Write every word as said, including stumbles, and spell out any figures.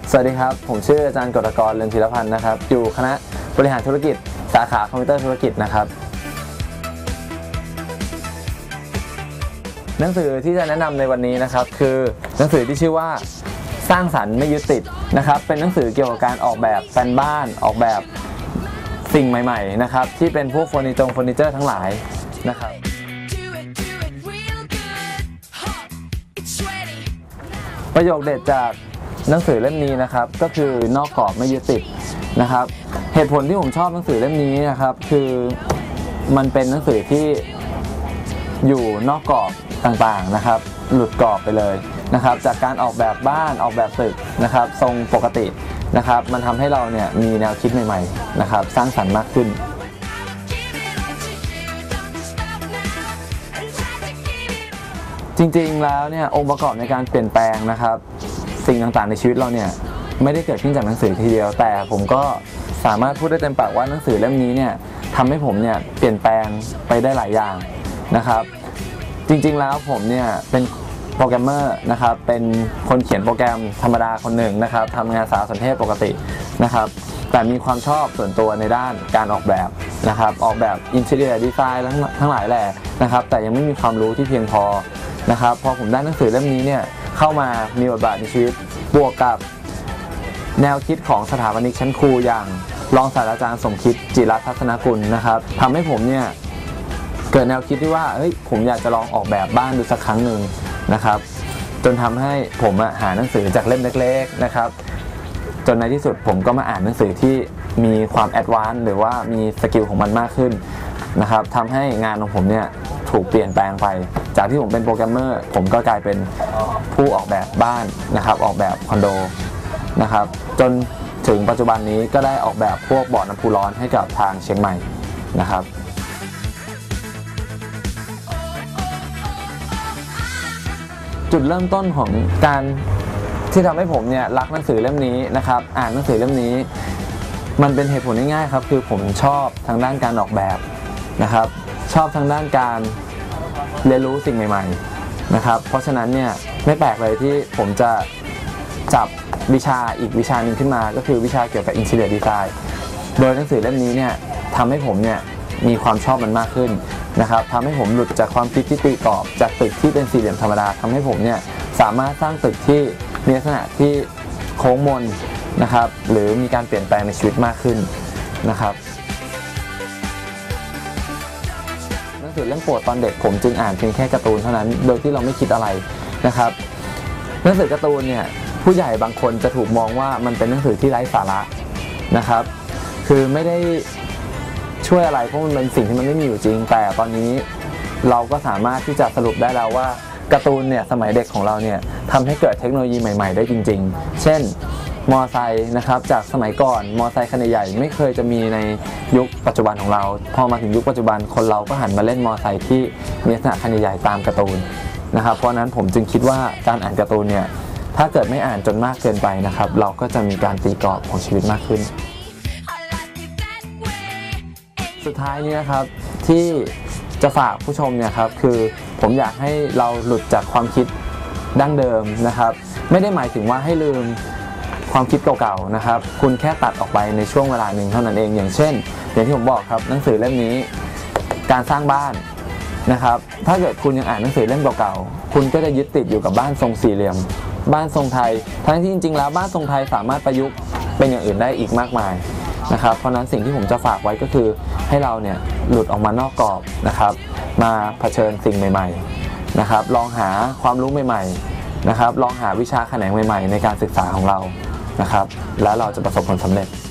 สวัสดีครับผมชื่ออาจารย์กฤษกร เรืองธีรพันธ์นะครับอยู่คณะบริหารธุรกิจสาขาคอมพิวเตอร์ธุรกิจนะครับหนังสือที่จะแนะนำในวันนี้นะครับคือหนังสือที่ชื่อว่าสร้างสรรค์ไม่ยึดติดนะครับเป็นหนังสือเกี่ยวกับการออกแบบแปลนบ้านออกแบบสิ่งใหม่ๆนะครับที่เป็นพวกเฟอร์นิเจอร์เฟอร์นิเจอร์ทั้งหลายนะครับประโยคเด็ดจากหนังสือเล่มนี้นะครับก็คือนอกกรอบไม่ยึดติดนะครับเหตุผลที่ผมชอบหนังสือเล่มนี้นะครับคือมันเป็นหนังสือที่อยู่นอกกรอบต่างๆนะครับหลุดกรอบไปเลยนะครับจากการออกแบบบ้านออกแบบตึกนะครับทรงปกตินะครับมันทำให้เราเนี่ยมีแนวคิดใหม่ๆนะครับสร้างสรรค์มากขึ้นจริงๆแล้วเนี่ยองค์ประกอบในการเปลี่ยนแปลงนะครับสิ่งต่างๆในชีวิตเราเนี่ยไม่ได้เกิดขึ้นจากหนังสือทีเดียวแต่ผมก็สามารถพูดได้เต็มปากว่าหนังสือเล่มนี้เนี่ยทำให้ผมเนี่ยเปลี่ยนแปลงไปได้หลายอย่างนะครับจริงๆแล้วผมเนี่ยเป็นโปรแกรมเมอร์นะครับเป็นคนเขียนโปรแกรมธรรมดาคนหนึ่งนะครับทำงานสารสนเทศปกตินะครับแต่มีความชอบส่วนตัวในด้านการออกแบบนะครับออกแบบอินทีเรียดีไซน์ทั้งหลายแหล่นะครับแต่ยังไม่มีความรู้ที่เพียงพอนะครับพอผมได้หนังสือเล่มนี้เนี่ยเข้ามามีบทบาทในชีวิตบวกกับแนวคิดของสถาปนิกชั้นครูอย่างรองศาสตราจารย์สมคิดจิรัตน์ทัศนกุลนะครับทำให้ผมเนี่ยเกิดแนวคิดที่ว่าเฮ้ยผมอยากจะลองออกแบบบ้านดูสักครั้งหนึ่งนะครับจนทำให้ผมหาหนังสือจากเล่มเล็กๆนะครับจนในที่สุดผมก็มาอ่านหนังสือที่มีความแอดวานซ์หรือว่ามีสกิลของมันมากขึ้นนะครับทำให้งานของผมเนี่ยถูกเปลี่ยนแปลงไปจากที่ผมเป็นโปรแกรมเมอร์ผมก็กลายเป็นผู้ออกแบบบ้านนะครับออกแบบคอนโดนะครับจนถึงปัจจุบันนี้ก็ได้ออกแบบพวกบ่อน้ำพุร้อนให้กับทางเชียงใหม่นะครับจุดเริ่มต้นของการที่ทำให้ผมเนี่ยรักหนังสือเล่มนี้นะครับอ่านหนังสือเล่มนี้มันเป็นเหตุผลง่ายๆครับคือผมชอบทางด้านการออกแบบนะครับชอบทางด้านการเรียนรู้สิ่งใหม่ๆนะครับเพราะฉะนั้นเนี่ยไม่แปลกเลยที่ผมจะจับวิชาอีกวิชาหนึ่งขึ้นมาก็คือวิชาเกี่ยวกับ Interior Design โดยหนังสือเล่มนี้เนี่ยทำให้ผมเนี่ยมีความชอบมันมากขึ้นนะครับทำให้ผมหลุดจากความคิดที่ตีกรอบจากตึกที่เป็นสี่เหลี่ยมธรรมดาทำให้ผมเนี่ยสามารถสร้างตึกที่มีลักษณะที่โค้งมนนะครับหรือมีการเปลี่ยนแปลงในชีวิตมากขึ้นนะครับหนังสือเรื่องโปรดตอนเด็กผมจึงอ่านเพียงแค่การ์ตูนเท่านั้นโดยที่เราไม่คิดอะไรนะครับหนังสือการ์ตูนเนี่ยผู้ใหญ่บางคนจะถูกมองว่ามันเป็นหนังสือที่ไร้สาระนะครับคือไม่ได้ช่วยอะไรเพราะมันเป็นสิ่งที่มันไม่มีอยู่จริงแต่ตอนนี้เราก็สามารถที่จะสรุปได้แล้วว่าการ์ตูนเนี่ยสมัยเด็กของเราเนี่ยทำให้เกิดเทคโนโลยีใหม่ๆได้จริงๆเช่นมอไซค์นะครับจากสมัยก่อนมอไซค์คันใหญ่ไม่เคยจะมีในยุคปัจจุบันของเราพอมาถึงยุคปัจจุบันคนเราก็หันมาเล่นมอไซค์ที่มีลักษณะคันใหญ่ๆตามการ์ตูนนะครับเพราะนั้นผมจึงคิดว่าการอ่านการ์ตูนเนี่ยถ้าเกิดไม่อ่านจนมากเกินไปนะครับเราก็จะมีการตีกรอบของชีวิตมากขึ้นสุดท้ายนี้นะครับที่จะฝากผู้ชมเนี่ยครับคือผมอยากให้เราหลุดจากความคิดดั้งเดิมนะครับไม่ได้หมายถึงว่าให้ลืมความคิดเก่าๆนะครับคุณแค่ตัดออกไปในช่วงเวลาหนึ่งเท่านั้นเองอย่างเช่นอย่างที่ผมบอกครับหนังสือเล่มนี้การสร้างบ้านนะครับถ้าเกิดคุณยังอ่านหนังสือเล่มเก่าๆคุณก็จะยึดติดอยู่กับบ้านทรงสี่เหลี่ยมบ้านทรงไทยทั้งที่จริงๆแล้วบ้านทรงไทยสามารถประยุกต์เป็นอย่างอื่นได้อีกมากมายนะครับเพราะนั้นสิ่งที่ผมจะฝากไว้ก็คือให้เราเนี่ยหลุดออกมานอกกรอบนะครับมาเผชิญสิ่งใหม่ๆนะครับลองหาความรู้ใหม่ๆนะครับลองหาวิชาแขนงใหม่ๆในการศึกษาของเรานะครับแล้วเราจะประสบผลสำเร็จ